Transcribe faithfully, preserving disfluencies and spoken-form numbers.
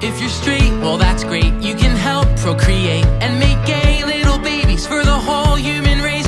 If you're straight, well that's great. You can help procreate and make gay little babies for the whole human race.